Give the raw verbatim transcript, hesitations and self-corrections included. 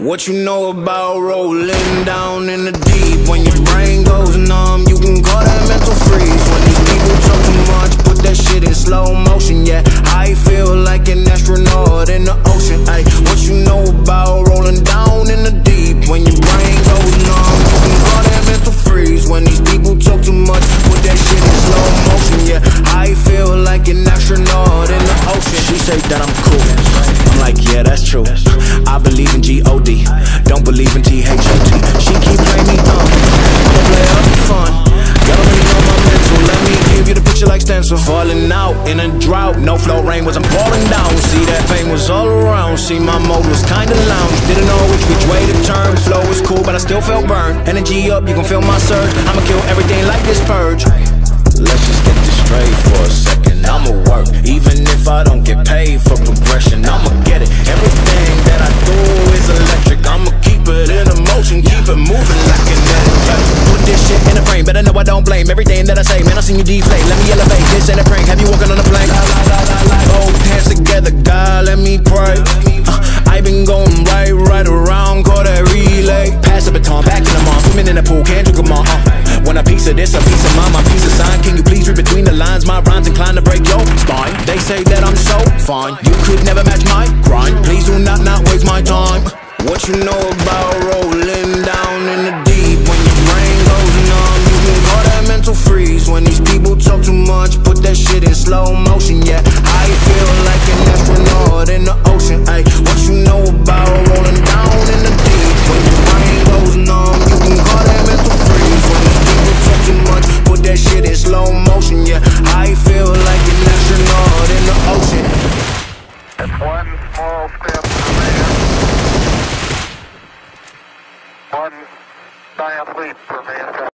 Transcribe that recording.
What you know about rolling down in the deep? When your brain goes numb, you can call that mental freeze. When these people talk too much, put that shit in slow motion. Yeah, I feel like an astronaut in the ocean. Ay, what you know about rolling down in the deep? When your brain goes numb, you can call that mental freeze. When these people talk too much, put that shit in slow motion. Yeah, I feel like an astronaut in the ocean. She say that I'm cool, I'm like, yeah, that's true. I believe in G O D, don't believe in T H A T. She keep playing me dumb, don't play up for fun. Y'all don't really know my mental, let me give you the picture like stencil. Falling out in a drought, no flow rain wasn't pouring down. See, that pain was all around, see my mode was kinda lounge. Didn't know which which way to turn, flow was cool but I still felt burned. Energy up, you can feel my surge, I'ma kill everything like this purge. Let's just get this straight for a second, I'ma work, even if I don't get paid for progression. I'ma get it, everything that I do is electric. I'ma keep it in motion, keep it moving like kinetic. Put this shit in a frame, better know I don't blame everything that I say. Man, I seen you deflate, let me elevate, this ain't a prank. Have you walking on a plane? Both hands together, God, let me pray. uh, I been going right, right around, call that relay. Pass the baton, back in the mall, swimming in the pool, can't drink them all. uh, Want a piece of this, a piece of mine, my piece of sign. Can you please read between the lines? My rhymes inclined to break your spine. They say that I'm so fine, you could never match my grind. Please do not not waste my time. What you know about rolling down in the deep? When your brain goes numb, you can call that mental freeze. When these people talk too much, put that shit in slow motion. Yeah, I feel like an astronaut in the ocean. Ay, what you know about rolling down in the deep? When your brain goes numb, you can call that mental freeze. When these people talk too much, put that shit in slow motion. Yeah, I feel like an astronaut in the ocean. It's one small step for man, one giant leap for mankind.